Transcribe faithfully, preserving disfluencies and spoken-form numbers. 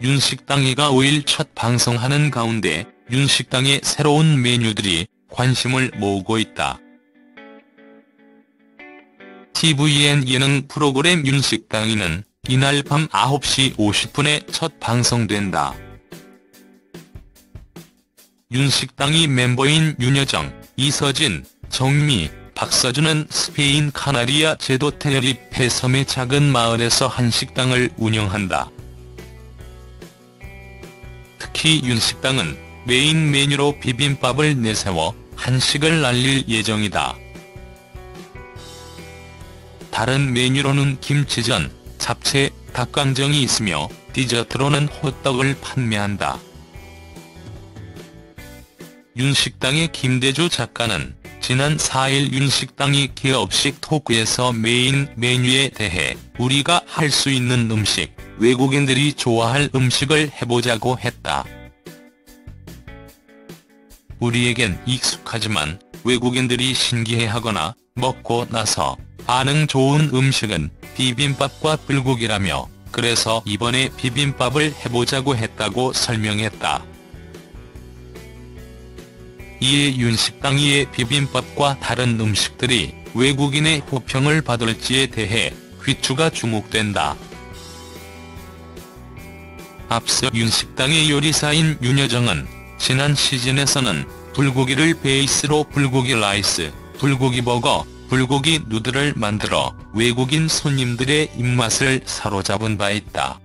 윤식당이가 오일 첫 방송하는 가운데 윤식당의 새로운 메뉴들이 관심을 모으고 있다. 티비엔 예능 프로그램 윤식당이는 이날 밤 아홉 시 오십 분에 첫 방송된다. 윤식당이 멤버인 윤여정, 이서진, 정미, 박서준은 스페인 카나리아 제도 테네리페 섬의 작은 마을에서 한식당을 운영한다. 특히 윤식당은 메인 메뉴로 비빔밥을 내세워 한식을 알릴 예정이다. 다른 메뉴로는 김치전, 잡채, 닭강정이 있으며 디저트로는 호떡을 판매한다. 윤식당의 김대주 작가는 지난 사 일 윤식당이 기업식 토크에서 메인 메뉴에 대해 우리가 할 수 있는 음식, 외국인들이 좋아할 음식을 해보자고 했다. 우리에겐 익숙하지만 외국인들이 신기해하거나 먹고 나서 반응 좋은 음식은 비빔밥과 불고기라며 그래서 이번에 비빔밥을 해보자고 했다고 설명했다. 이에 윤식당이의 비빔밥과 다른 음식들이 외국인의 호평을 받을지에 대해 귀추가 주목된다. 앞서 윤식당의 요리사인 윤여정은 지난 시즌에서는 불고기를 베이스로 불고기 라이스, 불고기 버거, 불고기 누들을 만들어 외국인 손님들의 입맛을 사로잡은 바 있다.